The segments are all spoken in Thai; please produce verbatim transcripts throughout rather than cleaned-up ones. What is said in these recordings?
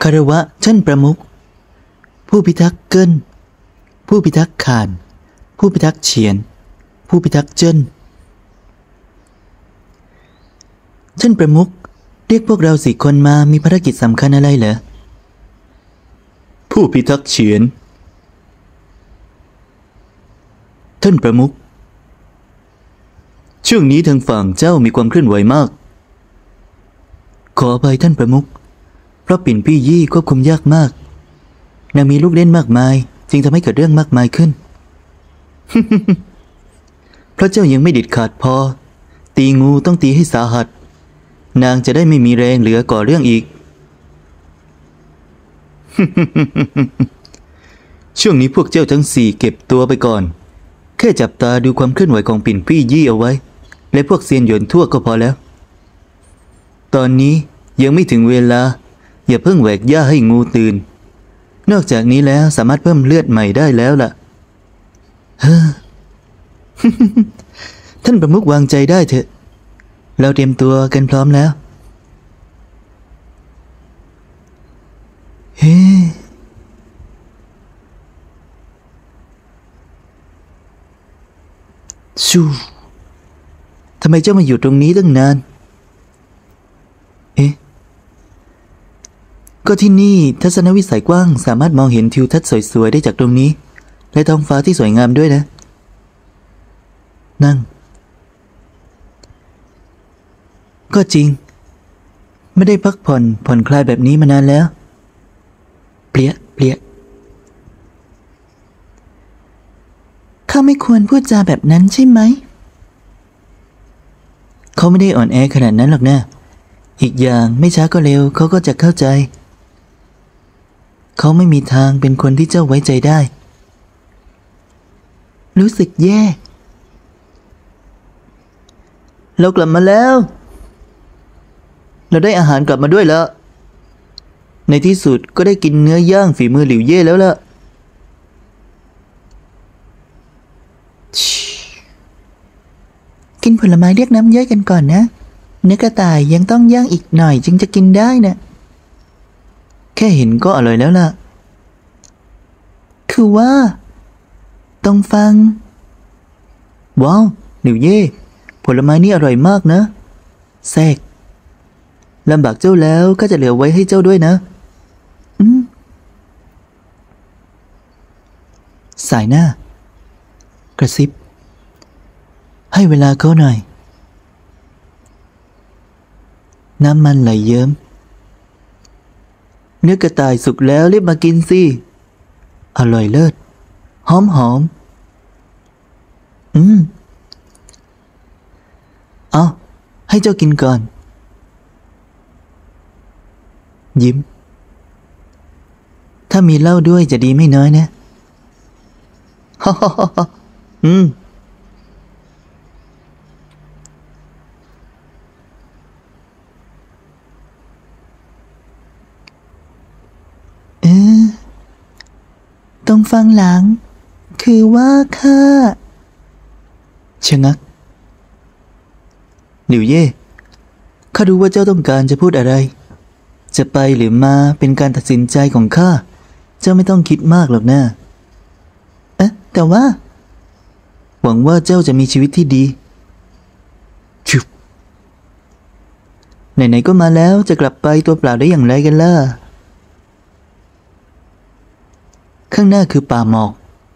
คารวะท่านประมุขผู้พิทักษ์เกิ้นผู้พิทักษ์ข่านผู้พิทักษ์เฉียนผู้พิทักษ์เจิ้นท่านประมุขเรียกพวกเราสี่คนมามีภารกิจสำคัญอะไรเหรอผู้พิทักษ์เฉียนท่านประมุขช่วงนี้ทางฝั่งเจ้ามีความเคลื่อนไหวมากขออภัยท่านประมุขเพราะปิ่นปี้ยี่ควบคุมยากมากนางมีลูกเล่นมากมายจึงทำให้เกิดเรื่องมากมายขึ้น เพราะเจ้ายังไม่เด็ดขาดพอตีงูต้องตีให้สาหัสนางจะได้ไม่มีแรงเหลือก่อเรื่องอีก ช่วงนี้พวกเจ้าทั้งสี่เก็บตัวไปก่อนแค่จับตาดูความเคลื่อนไหวของปิ่นปี้ยี่เอาไว้และพวกเซียนหยวนทั่วก็พอแล้วตอนนี้ยังไม่ถึงเวลาอย่าเพิ่งแหวกหญ้าให้งูตื่นนอกจากนี้แล้วสามารถเพิ่มเลือดใหม่ได้แล้วล่ะเฮ้อ ท่านประมุขวางใจได้เถอะเราเตรียมตัวกันพร้อมแล้วเฮ้ชูทำไมเจ้ามาอยู่ตรงนี้ตั้งนานเอ๊ะก็ที่นี่ทัศนวิสัยกว้างสามารถมองเห็นทิวทัศน์สวยๆได้จากตรงนี้และท้องฟ้าที่สวยงามด้วยนะนั่งก็จริงไม่ได้พักผ่อนผ่อนคลายแบบนี้มานานแล้วเปลี่ยเปลี่ยข้าไม่ควรพูดจาแบบนั้นใช่ไหมเขาไม่ได้อ่อนแอขนาดนั้นหรอกนะอีกอย่างไม่ช้าก็เร็วเขาก็จะเข้าใจเขาไม่มีทางเป็นคนที่เจ้าไว้ใจได้รู้สึกแย่เรากลับมาแล้วเราได้อาหารกลับมาด้วยแล้วในที่สุดก็ได้กินเนื้อย่างฝีมือหลิวเย่แล้วล่ะกินผลไม้เรียกน้ำย่อยกันก่อนนะเนื้อกระต่ายยังต้องย่างอีกหน่อยจึงจะกินได้นะแค่เห็นก็อร่อยแล้วล่ะคือว่าต้องฟังว้าวหลิวเย่ผลไม้นี่อร่อยมากนะแทรกลำบากเจ้าแล้วก็จะเหลือไว้ให้เจ้าด้วยนะอืมสายหน้ากระซิบให้เวลาเขาหน่อยน้ำมันไหลเยิ้มเนื้อกระต่ายสุกแล้วรีบมากินสิอร่อยเลิศหอมหอมอืมเอาให้เจ้ากินก่อนยิ้มถ้ามีเหล้าด้วยจะดีไม่น้อยนะฮ่าฮ่าฮ่าอืมเออต้องฟังหลังคือว่าข้าชะงักหลิวเย่ข้ารู้ว่าเจ้าต้องการจะพูดอะไรจะไปหรือมาเป็นการตัดสินใจของข้าเจ้าไม่ต้องคิดมากหรอกนะเอ๊ะแต่ว่าหวังว่าเจ้าจะมีชีวิตที่ดีชุบไหนๆก็มาแล้วจะกลับไปตัวเปล่าได้อย่างไรกันล่ะข้างหน้าคือป่าหมอก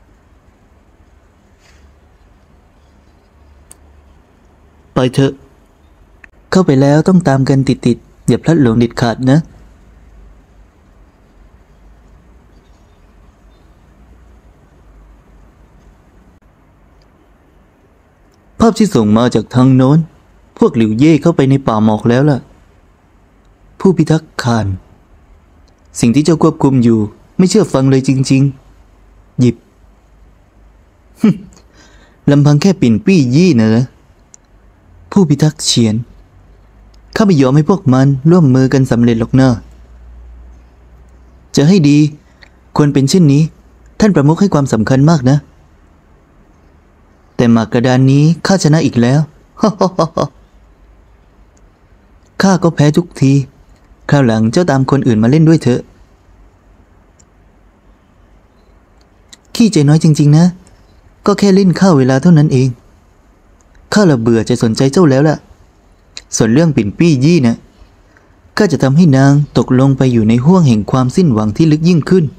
ไปเถอะเข้าไปแล้วต้องตามกันติดๆอย่าพลัดหลงเด็ดขาดนะภาพที่ส่งมาจากทางโน้นพวกหลิวเย่เข้าไปในป่าหมอกแล้วล่ะผู้พิทักษ์ข่านสิ่งที่เจ้าควบคุมอยู่ไม่เชื่อฟังเลยจริงๆหยิบ ลำพังแค่ปิ่นปี้ยี่นะเหรอผู้พิทักษ์เฉียนข้าไม่ยอมให้พวกมันร่วมมือกันสำเร็จหรอกนะจะให้ดีควรเป็นเช่นนี้ท่านประมุขให้ความสำคัญมากนะแต่หมากกระดานนี้ข้าชนะอีกแล้ว ข้าก็แพ้ทุกทีคราวหลังเจ้าตามคนอื่นมาเล่นด้วยเถอะขี้ใจน้อยจริงๆนะก็แค่เล่นข้าวเวลาเท่านั้นเองข้าละเบื่อจะสนใจเจ้าแล้วล่ะส่วนเรื่องปิ่นปี้ยี่นะข้าจะทำให้นางตกลงไปอยู่ในห้วงแห่งความสิ้นหวังที่ลึกยิ่งขึ้น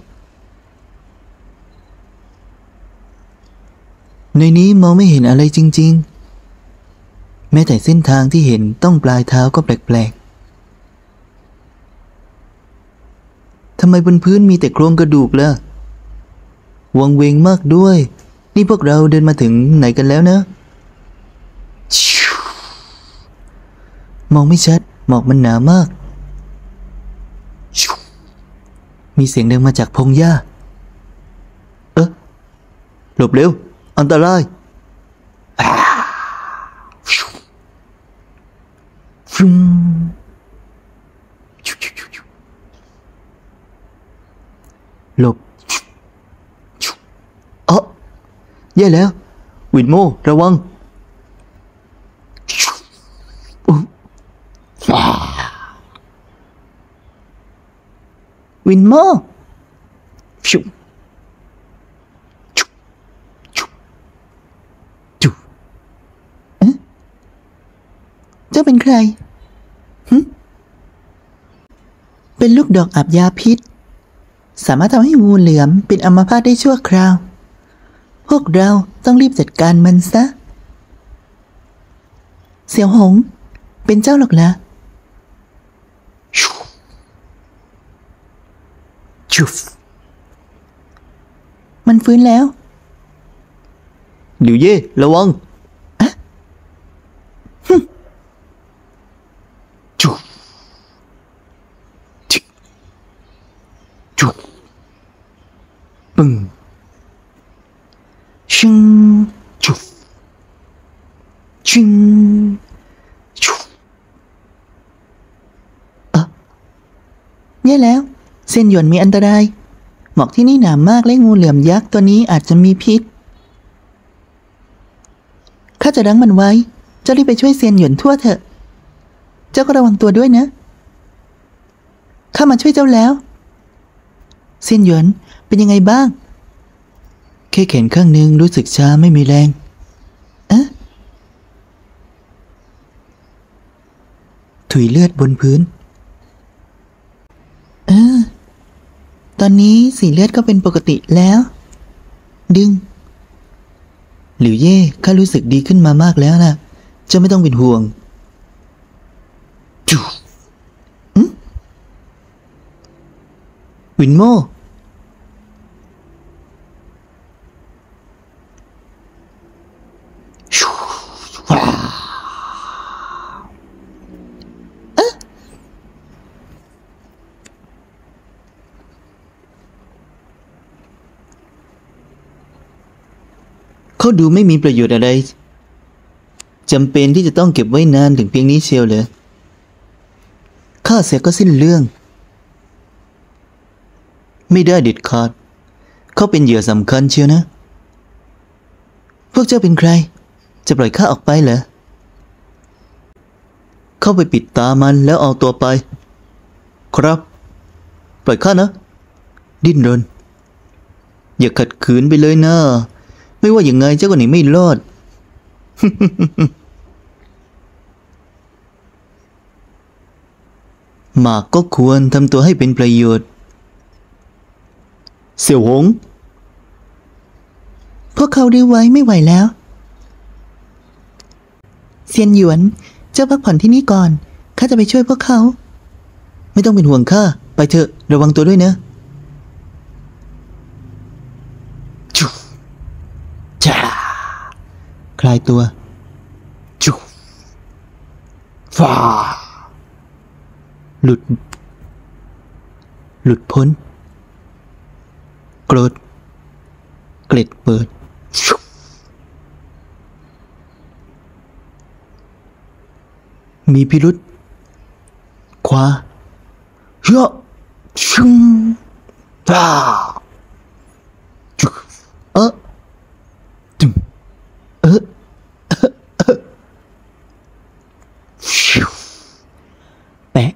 ในนี้มองไม่เห็นอะไรจริงๆแม้แต่เส้นทางที่เห็นต้องปลายเท้าก็แปลกๆทำไมบนพื้นมีแต่โครงกระดูกล่ะวังเวงมากด้วยนี่พวกเราเดินมาถึงไหนกันแล้วนะมองไม่ชัดหมอกมันหนามากมีเสียงดังมาจากพงหญ้าเอ๊ะหลบเร็วอันตรายหลบเอ้อแย่แล้ววินโมระวังวินโมชุชุชุชุเอ๊ะเจ้าเป็นใครหึเป็นลูกดอกอาบยาพิษสามารถทำให้งูเหลือมเป็นอัมพาตได้ชั่วคราวพวกเราต้องรีบจัดการมันซะเสี่ยวหงเป็นเจ้าหรอกล่ะชุฟมันฟื้นแล้วหลิวเย่ระวังอะฮึชุฟชุชุปึ้งชิงชุฟชิงชุฟอะแย่แล้วเส้นหยวนมีอันตรายหมอกที่นี่หนามากและงูเหลือมยักษ์ตัวนี้อาจจะมีพิษข้าจะรั้งมันไว้เจ้ารีบไปช่วยเซียนหยวนทั่วเถอะเจ้าก็ระวังตัวด้วยนะข้ามาช่วยเจ้าแล้วเซียนหยวนเป็นยังไงบ้างแค่แขนข้างหนึ่งรู้สึกช้าไม่มีแรงเอ๊ะถุยเลือดบนพื้นเออตอนนี้สีเลือดก็เป็นปกติแล้วดึงหลิวเย่ข้ารู้สึกดีขึ้นมามากแล้วล่ะเจ้าไม่ต้องเป็นห่วงจูอืมวินโม่เขาดูไม่มีประโยชน์อะไรจำเป็นที่จะต้องเก็บไว้นานถึงเพียงนี้เชียวเหรอข้าเสียก็สิ้นเรื่องไม่ได้เด็ดขาดเขาเป็นเหยื่อสำคัญเชียวนะพวกเจ้าเป็นใครจะปล่อยข้าออกไปเหรอเข้าไปปิดตามันแล้วเอาตัวไปครับปล่อยข้านะดิ้นรนอย่าขัดขืนไปเลยนะไม่ว่าอย่างไงเจ้าก็หนีไม่รอด หมากก็ควรทำตัวให้เป็นประโยชน์เสี่ยวหงพวกเขาดื้อไว้ไม่ไหวแล้วเซียนหยวนเจ้าพักผ่อนที่นี่ก่อนข้าจะไปช่วยพวกเขาไม่ต้องเป็นห่วงข้าไปเถอะระวังตัวด้วยนะจ้าคลายตัวจุฟ้าหลุดหลุดพ้นโกรธเกล็ดเปิดมีพิรุษขวาเยอะชุงฟ้าจุเออจุเออเออเออชิวแปะ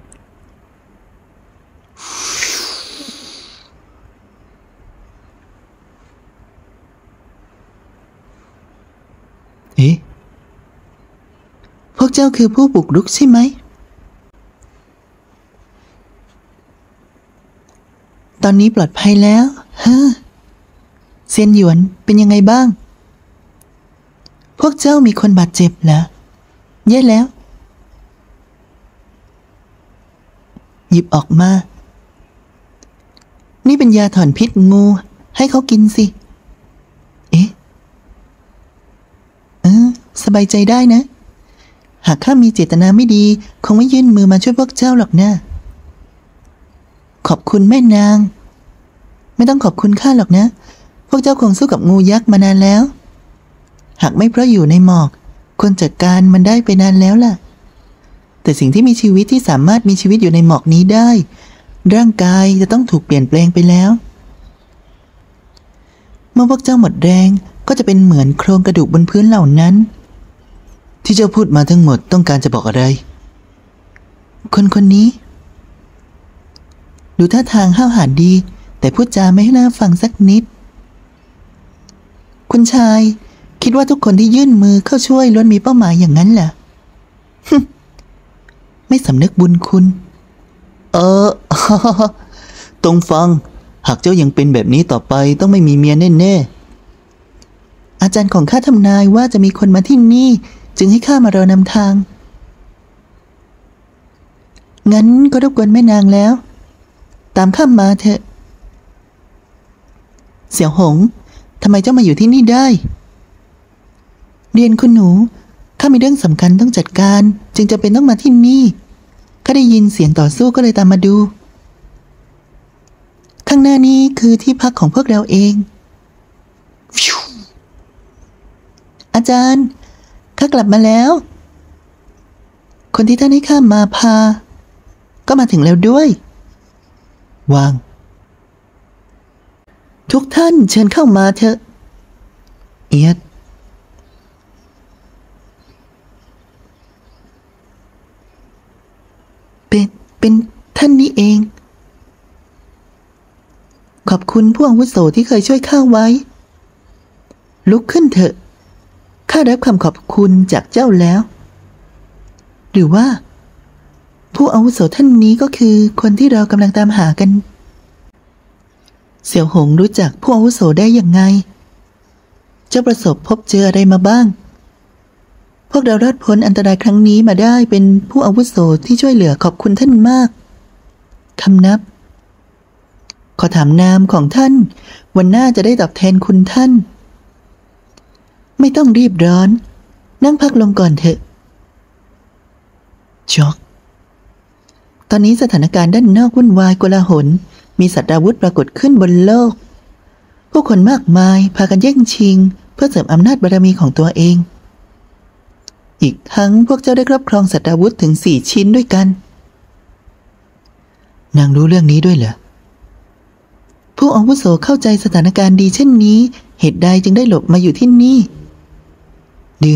เอ๊ะพวกเจ้าคือผู้บุกรุกใช่ไหมตอนนี้ปลอดภัยแล้วฮะเซียนหยวนเป็นยังไงบ้างพวกเจ้ามีคนบาดเจ็บเหรอแย่แล้วหยิบออกมานี่เป็นยาถอนพิษงูให้เขากินสิเอ๊ะเออสบายใจได้นะหากข้ามีเจตนาไม่ดีคงไม่ยื่นมือมาช่วยพวกเจ้าหรอกนะขอบคุณแม่นางไม่ต้องขอบคุณข้าหรอกนะพวกเจ้าคงสู้กับงูยักษ์มานานแล้วหากไม่เพราะอยู่ในหมอกคนจัดการมันได้ไปนานแล้วล่ะแต่สิ่งที่มีชีวิตที่สามารถมีชีวิตอยู่ในหมอกนี้ได้ร่างกายจะต้องถูกเปลี่ยนแปลงไปแล้วเมื่อพวกเจ้าหมดแรงก็จะเป็นเหมือนโครงกระดูกบนพื้นเหล่านั้นที่เจ้าพูดมาทั้งหมดต้องการจะบอกอะไรคนคนนี้ดูท่าทางห้าวหาญดีแต่พูดจาไม่น่าฟังสักนิดคุณชายคิดว่าทุกคนที่ยื่นมือเข้าช่วยล้วนมีเป้าหมายอย่างนั้นเหรอ ไม่สำนึกบุญคุณเออ ตรงฟังหากเจ้ายังเป็นแบบนี้ต่อไปต้องไม่มีเมียแน่ๆอาจารย์ของข้าทำนายว่าจะมีคนมาที่นี่จึงให้ข้ามารอนำทางงั้นก็รบกวนแม่นางแล้วตามข้ามาเถอะเสี่ยวหงทำไมเจ้ามาอยู่ที่นี่ได้เรียนคุณหนูข้ามีเรื่องสำคัญต้องจัดการจึงจะเป็นต้องมาที่นี่ข้าได้ยินเสียงต่อสู้ก็เลยตามมาดูข้างหน้านี้คือที่พักของพวกเราเองอาจารย์ข้ากลับมาแล้วคนที่ท่านให้ข้ามาพาก็มาถึงแล้วด้วยวางทุกท่านเชิญเข้ามาเถอะเอียดเป็นเป็นท่านนี้เองขอบคุณผู้อาวุโสที่เคยช่วยข้าไว้ลุกขึ้นเถอะข้ารับคำขอบคุณจากเจ้าแล้วหรือว่าผู้อาวุโสท่านนี้ก็คือคนที่เรากำลังตามหากันเสี่ยวหงรู้จักผู้อาวุโสได้ยังไงเจ้าประสบพบเจออะไรมาบ้างพวกเรารอดพ้นอันตรายครั้งนี้มาได้เป็นผู้อาวุโสที่ช่วยเหลือขอบคุณท่านมากคำนับขอถามนามของท่านวันหน้าจะได้ตอบแทนคุณท่านไม่ต้องรีบร้อนนั่งพักลงก่อนเถอะช็อกตอนนี้สถานการณ์ด้านนอกวุ่นวายโกลาหลมีสัตว์อาวุธปรากฏขึ้นบนโลกผู้คนมากมายพากันแย่งชิงเพื่อเสริมอำนาจบารมีของตัวเองอีกทั้งพวกเจ้าได้ครอบครองสัตว์อาวุธถึงสี่ชิ้นด้วยกันนางรู้เรื่องนี้ด้วยเหรอผู้อาวุโสเข้าใจสถานการณ์ดีเช่นนี้เหตุใดจึงได้หลบมาอยู่ที่นี่ดื่ม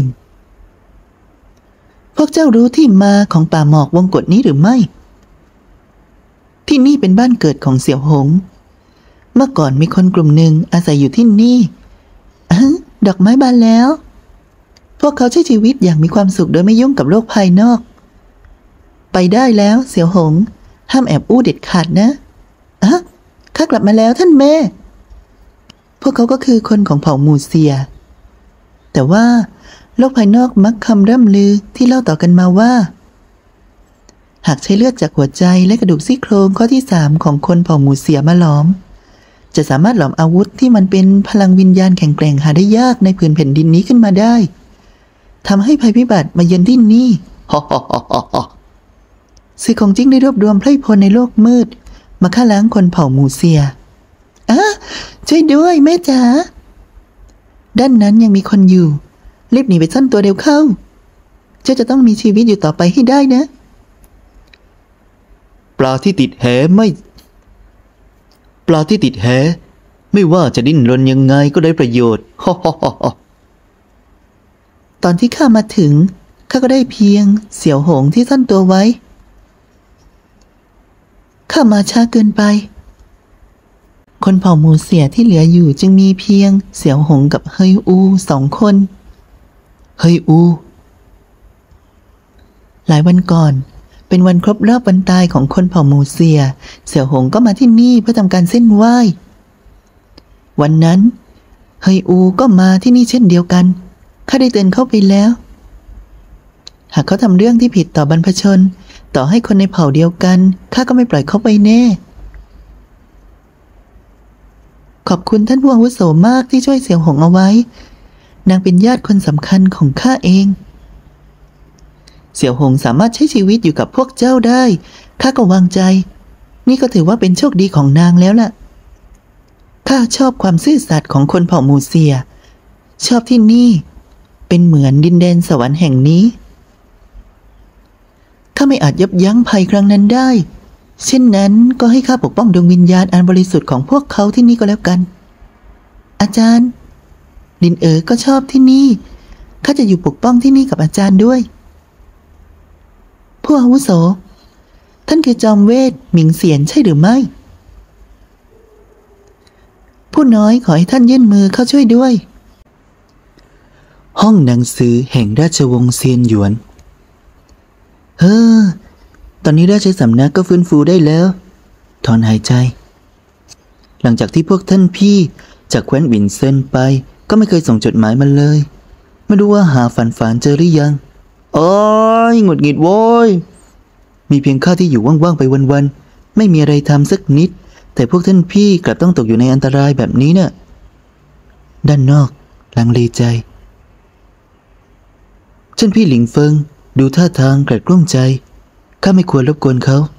พวกเจ้ารู้ที่มาของป่าหมอกวงกฏนี้หรือไม่ที่นี่เป็นบ้านเกิดของเสี่ยวหงเมื่อก่อนมีคนกลุ่มหนึ่งอาศัยอยู่ที่นี่อะดอกไม้บานแล้วพวกเขาใช้ชีวิตอย่างมีความสุขโดยไม่ยุ่งกับโลกภายนอกไปได้แล้วเสี่ยวหงห้ามแอบอู้เด็ดขาดนะอะข้ากลับมาแล้วท่านแม่พวกเขาก็คือคนของเผ่ามูเซียแต่ว่าโลกภายนอกมักคำร่ำลือที่เล่าต่อกันมาว่าหากใช้เลือดจากหัวใจและกระดูกซี่โครงข้อที่สามของคนเผ่ามูเซียมาหลอมจะสามารถหลอมอาวุธที่มันเป็นพลังวิญญาณแข็งแกร่งหาได้ยากในผืนแผ่นดินนี้ขึ้นมาได้ทำให้ภัยพิบัติมาเยือนที่นี่ฮ่าฮ่าฮ่าฮ่าสื่อของจิ้งได้รวบรวมไพร่พลในโลกมืดมาฆ่าล้างคนเผ่ามูเซียอ่ะช่วยด้วยแม่จ๋าด้านนั้นยังมีคนอยู่รีบหนีไปซ่อนตัวเร็วเข้าเจ้าจะต้องมีชีวิตอยู่ต่อไปให้ได้นะปลาที่ติดแหไม่ปลาที่ติดแหไม่ว่าจะดิ้นรนยังไงก็ได้ประโยชน์ฮ่าฮ่าฮ่าตอนที่ข้ามาถึงข้าก็ได้เพียงเสี่ยวหงที่ซ่อนตัวไว้ข้ามาช้าเกินไปคนเผ่ามูเซียที่เหลืออยู่จึงมีเพียงเสี่ยวหงกับเฮยอูสองคนเฮ้ยอูหลายวันก่อนเป็นวันครบรอบวันตายของคนเผ่ามูเซียเสี่ยวหงก็มาที่นี่เพื่อทำการเส้นไหว้วันนั้นเฮยอูก็มาที่นี่เช่นเดียวกันข้าได้เตือนเขาไปแล้วหากเขาทำเรื่องที่ผิดต่อบรรพชนต่อให้คนในเผ่าเดียวกันข้าก็ไม่ปล่อยเขาไปแน่ขอบคุณท่านผู้อาวุโสมากที่ช่วยเสี่ยวหงเอาไว้นางเป็นญาติคนสำคัญของข้าเองเสี่ยวหงสามารถใช้ชีวิตอยู่กับพวกเจ้าได้ข้าก็วางใจนี่ก็ถือว่าเป็นโชคดีของนางแล้วล่ะข้าชอบความซื่อสัตย์ของคนเผ่ามูเซียชอบที่นี่เป็นเหมือนดินแดนสวรรค์แห่งนี้ข้าไม่อาจยับยั้งภัยครั้งนั้นได้เช่นนั้นก็ให้ข้าปกป้องดวงวิญญาณอันบริสุทธิ์ของพวกเขาที่นี่ก็แล้วกันอาจารย์ลินเอ๋อก็ชอบที่นี่ข้าจะอยู่ปกป้องที่นี่กับอาจารย์ด้วยผู้อาวุโสท่านคือจอมเวทหมิงเสียนใช่หรือไม่ผู้น้อยขอให้ท่านยื่นมือเข้าช่วยด้วยห้องหนังสือแห่งราชวงศ์เซียนหยวนเฮ้อตอนนี้ราชสำนักก็ฟื้นฟูได้แล้วถอนหายใจหลังจากที่พวกท่านพี่จากแคว้นหวินเซินไปก็ไม่เคยส่งจดหมายมาเลยไม่รู้ว่าหาฝันฝันเจอหรือยังโอ้ยหงุดหงิดโว้ยมีเพียงข้าที่อยู่ว่างๆไปวันๆไม่มีอะไรทำสักนิดแต่พวกท่านพี่กลับต้องตกอยู่ในอันตรายแบบนี้เน่ะด้านนอกลังเลใจท่านพี่หลิงเฟิงดูท่าทางกระกลุ้มใจข้าไม่ควรรบกวนเขา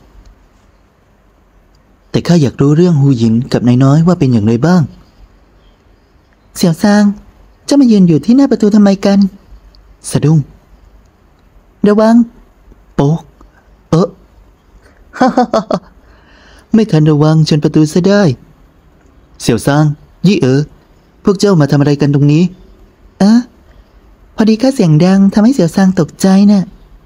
แต่ข้าอยากรู้เรื่องฮูหยินกับนายน้อยว่าเป็นอย่างไรบ้างเสี่ยวซางเจ้ามายืนอยู่ที่หน้าประตูทำไมกันสะดุ้งระวังโป๊กเออฮ่าฮ่าฮ่าไม่ทันระวังจนประตูซะได้เสี่ยวซางยี่เอ๋อพวกเจ้ามาทำอะไรกันตรงนี้เอ๊ะพอดีข้าเสียงดังทำให้เสี่ยวซางตกใจน่ะ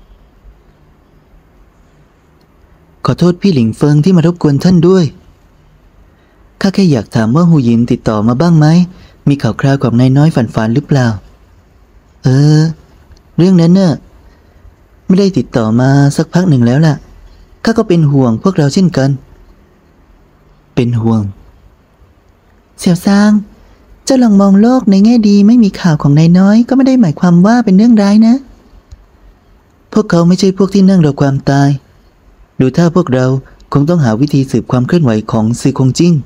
ขอโทษพี่หลิงเฟิงที่มารบกวนท่านด้วยข้าแค่อยากถามว่าฮูหยินติดต่อมาบ้างไหมมีข่าวคราวของนายน้อยฝันฝันหรือเปล่าเออเรื่องนั้นน่ะไม่ได้ติดต่อมาสักพักหนึ่งแล้วล่ะข้าก็เป็นห่วงพวกเราเช่นกันเป็นห่วงเสี่ยวซางเจ้าลองมองโลกในแง่ดีไม่มีข่าวของนายน้อยก็ไม่ได้หมายความว่าเป็นเรื่องร้ายนะพวกเขาไม่ใช่พวกที่นั่งรอความตายดูถ้าพวกเราคงต้องหาวิธีสืบความเคลื่อนไหวของซือคงจิ้ง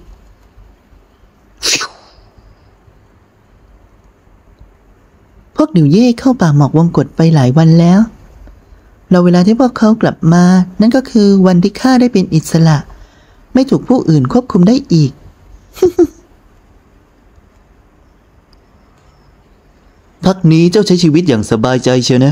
พวกหนิวเย่เข้าป่าหมอกวงกฏไปหลายวันแล้วเราเวลาที่พวกเขากลับมานั่นก็คือวันที่ข้าได้เป็นอิสระไม่ถูกผู้อื่นควบคุมได้อีก พักนี้เจ้าใช้ชีวิตอย่างสบายใจเชียวนะ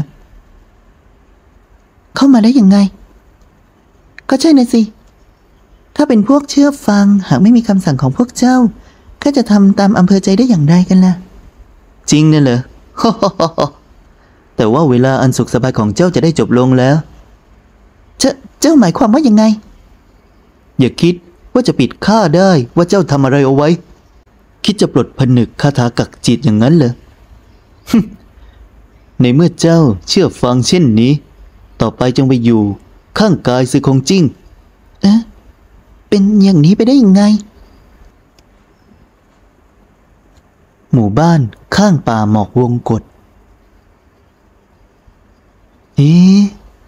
เข้ามาได้ยังไงก็ใช่นะสิถ้าเป็นพวกเชื่อฟังหากไม่มีคำสั่งของพวกเจ้าข้าจะทำตามอำเภอใจได้อย่างไรกันล่ะจริงนั่นเหรอ แต่ว่าเวลาอันสุขสบายของเจ้าจะได้จบลงแล้วเจ้าเจ้าหมายความว่ายังไงอย่าคิดว่าจะปิดข้าได้ว่าเจ้าทำอะไรเอาไว้คิดจะปลดผนึกคาถากักจิตอย่างนั้นเหรอ ในเมื่อเจ้าเชื่อฟังเช่นนี้ต่อไปจงไปอยู่ข้างกายซือคงจิ้งเอ๊ะเป็นอย่างนี้ไปได้ยังไงหมู่บ้านข้างป่าหมอกวงกฏเอ๊ะ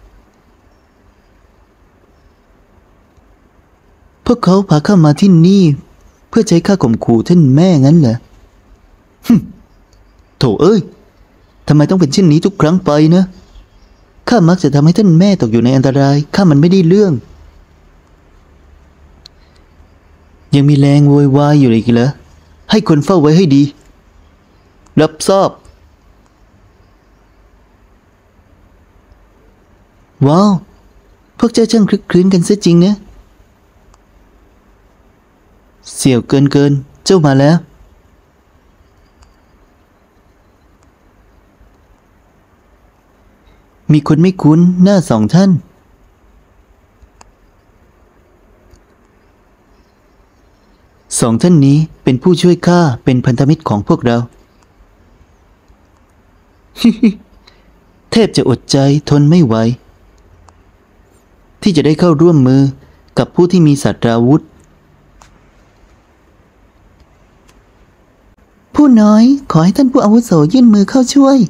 พวกเขาพาข้ามาที่นี่เพื่อใช้ข้าข่มขู่ท่านแม่งั้นเหรอฮึโถเอ้ยทำไมต้องเป็นเช่นนี้ทุกครั้งไปนะข้ามักจะทำให้ท่านแม่ตกอยู่ในอันตรายข้ามันไม่ได้เรื่องยังมีแรงโวยวายอยู่อีกเหรอให้คนเฝ้าไว้ให้ดีรับทราบว้าวพวกเจ้าช่างคลึกคลื้นกันซะจริงนะเสี่ยวเกินเกินเจ้ามาแล้วมีคนไม่คุ้นหน้าสองท่านสองท่านนี้เป็นผู้ช่วยข้าเป็นพันธมิตรของพวกเราแทบจะอดใจทนไม่ไหวที่จะได้เข้าร่วมมือกับผู้ที่มีศาสตราวุธผู้น้อยขอให้ท่านผู้อาวุโสยื่นมือเข้าช่วย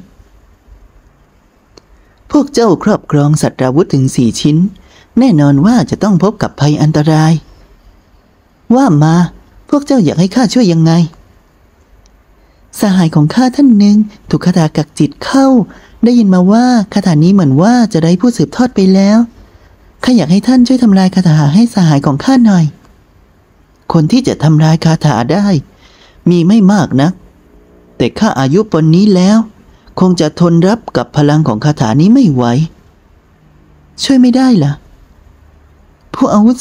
พวกเจ้าครอบครองศาสตราวุธถึงสี่ชิ้นแน่นอนว่าจะต้องพบกับภัยอันตรายว่ามาพวกเจ้าอยากให้ข้าช่วยยังไงสหายของข้าท่านหนึ่งถูกคาถากักจิตเข้าได้ยินมาว่าคาถานี้เหมือนว่าจะได้ผู้สืบทอดไปแล้วข้าอยากให้ท่านช่วยทำลายคาถาให้สหายของข้าหน่อยคนที่จะทำลายคาถาได้มีไม่มากนักแต่ข้าอายุปานนี้แล้วคงจะทนรับกับพลังของคาถานี้ไม่ไหวช่วยไม่ได้ล่ะผู้อาวุโส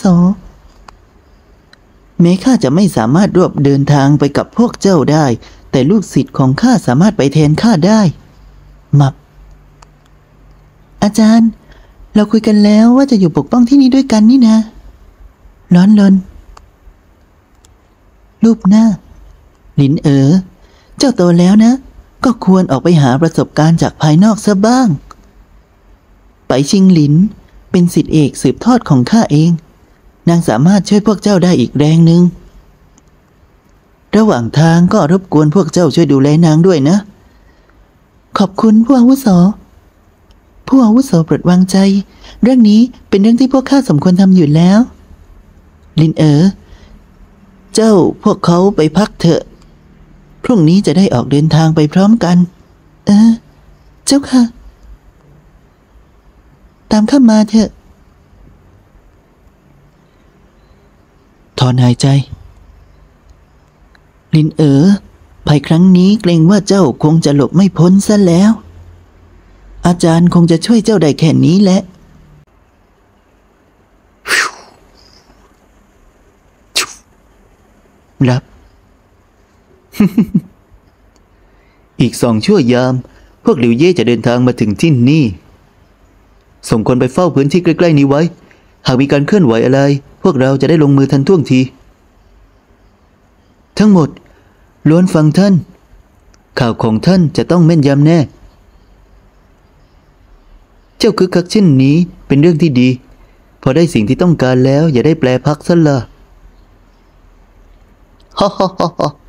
แม้ข้าจะไม่สามารถร่วมเดินทางไปกับพวกเจ้าได้แต่ลูกศิษย์ของข้าสามารถไปแทนข้าได้มับอาจารย์เราคุยกันแล้วว่าจะอยู่ปกป้องที่นี่ด้วยกันนี่นะร้อนลนรูปหน้าหลินเอ๋อเจ้าโตแล้วนะก็ควรออกไปหาประสบการณ์จากภายนอกซะบ้างไปชิงหลินเป็นศิษย์เอกสืบทอดของข้าเองนางสามารถช่วยพวกเจ้าได้อีกแรงหนึ่งระหว่างทางก็รบกวนพวกเจ้าช่วยดูแลนางด้วยนะขอบคุณผู้อาวุโสผู้อาวุโสโปรดวางใจเรื่องนี้เป็นเรื่องที่พวกข้าสมควรทำอยู่แล้วลินเอ๋อเจ้าพวกเขาไปพักเถอะพรุ่งนี้จะได้ออกเดินทางไปพร้อมกันเออเจ้าค่ะตามข้ามาเถอะถอนหายใจลินเอ๋อภัยครั้งนี้เกรงว่าเจ้าคงจะหลบไม่พ้นซะแล้วอาจารย์คงจะช่วยเจ้าได้แค่นี้แหละรับ อีกสองชั่วยามพวกหลิวเย่จะเดินทางมาถึงที่นี่ส่งคนไปเฝ้าพื้นที่ใกล้ๆนี้ไว้หากมีการเคลื่อนไหวอะไรพวกเราจะได้ลงมือทันท่วงทีทั้งหมดล้วนฟังท่านข่าวของท่านจะต้องแม่นยำแน่เจ้าคึกคักเช่นนี้เป็นเรื่องที่ดีพอได้สิ่งที่ต้องการแล้วอย่าได้แปลพักซะละฮ่าฮ่าฮ่าฮ่า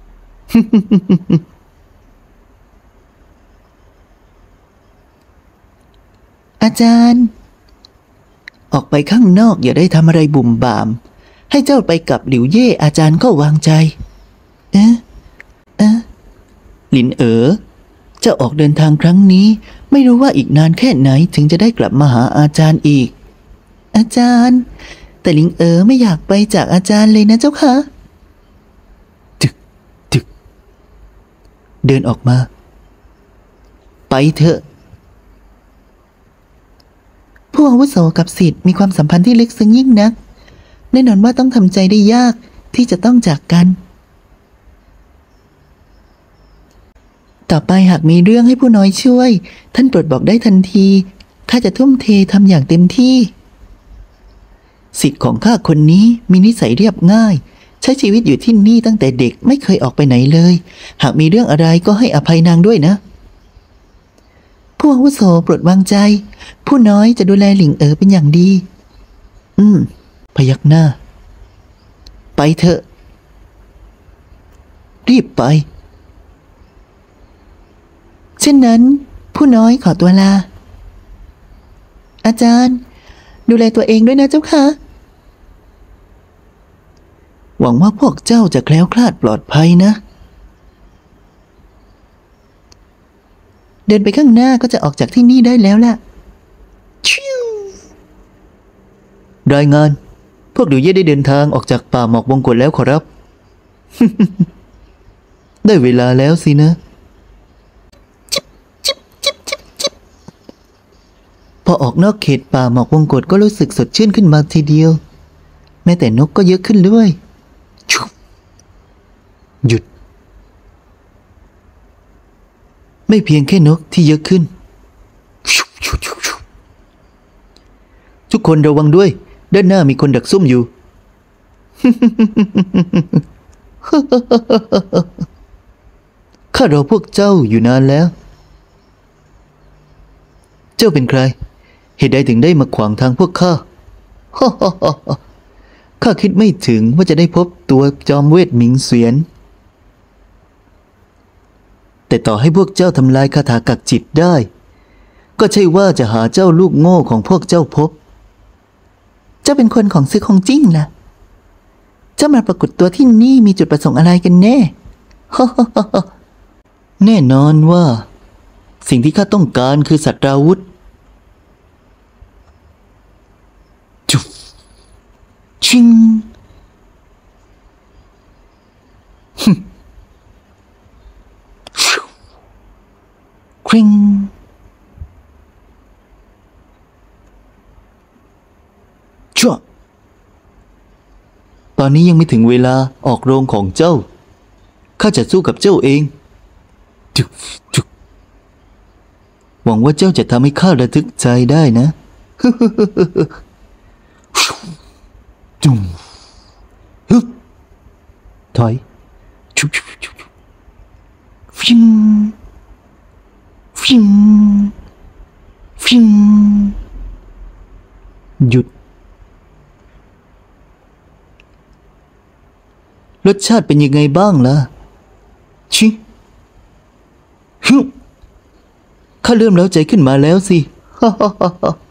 อาจารย์ออกไปข้างนอกอย่าได้ทำอะไรบุ่มบ่ามให้เจ้าไปกับหลิวเย่อาจารย์ก็วางใจเอ๊ะเอ๊ะหลินเอ๋อเจ้าออกเดินทางครั้งนี้ไม่รู้ว่าอีกนานแค่ไหนถึงจะได้กลับมาหาอาจารย์อีกอาจารย์แต่หลินเอ๋อไม่อยากไปจากอาจารย์เลยนะเจ้าค่ะจึกจึกเดินออกมาไปเถอะผู้อาวุโสกับศิษย์มีความสัมพันธ์ที่ลึกซึ้งยิ่งนักแน่นอนว่าต้องทำใจได้ยากที่จะต้องจากกันต่อไปหากมีเรื่องให้ผู้น้อยช่วยท่านโปรดบอกได้ทันทีข้าจะทุ่มเททำอย่างเต็มที่ศิษย์ของข้าคนนี้มีนิสัยเรียบง่ายใช้ชีวิตอยู่ที่นี่ตั้งแต่เด็กไม่เคยออกไปไหนเลยหากมีเรื่องอะไรก็ให้อภัยนางด้วยนะผู้อาวุโสโปรดวางใจผู้น้อยจะดูแลหลิงเอ๋อเป็นอย่างดีอืมพยักหน้าไปเถอะรีบไปเช่นนั้นผู้น้อยขอตัวลาอาจารย์ดูแลตัวเองด้วยนะเจ้าค่ะหวังว่าพวกเจ้าจะแคล้วคลาดปลอดภัยนะเดินไปข้างหน้าก็จะออกจากที่นี่ได้แล้วล่ะชิวรายงานพวกหลิวเย่ได้เดินทางออกจากป่าหมอกวงกฏแล้วขอรับ ได้เวลาแล้วสินะจิบจิบจิบจิบจิบพอออกนอกเขตป่าหมอกวงกฏก็รู้สึกสดชื่นขึ้นมาทีเดียวแม้แต่นกก็เยอะขึ้นด้วยหยุดไม่เพียงแค่นกที่เยอะขึ้นทุกคนระวังด้วยด้านหน้ามีคนดักซุ่มอยู่ ข้ารอพวกเจ้าอยู่นานแล้วเจ้าเป็นใครเหตุใดถึงได้มาขวางทางพวกข้า ฮ่าฮ่าฮ่าฮ่าข้าคิดไม่ถึงว่าจะได้พบตัวจอมเวทหมิงเสวียนแต่ต่อให้พวกเจ้าทำลายคาถากักจิตได้ก็ใช่ว่าจะหาเจ้าลูกโง่ของพวกเจ้าพบเจ้าเป็นคนของซื้อของจริงล่ะเจ้ามาปรากฏตัวที่นี่มีจุดประสงค์อะไรกันแน่ ฮ่าฮ่าฮ่าแน่นอนว่าสิ่งที่ข้าต้องการคือสัตราวุธจุ๊บชิงคริงชั่วตอนนี้ยังไม่ถึงเวลาออกโรงของเจ้าข้าจะสู้กับเจ้าเองจุ๊บจุ๊บหวังว่าเจ้าจะทำให้ข้าระทึกใจได้นะจุ๊บฮึบถอยชุบชุบชุบฟิงฟิงฟิงหยุดรสชาติเป็นยังไงบ้างล่ะชิฮึข้าเริ่มเล้าใจขึ้นมาแล้วสิฮ่าฮ่าฮ่า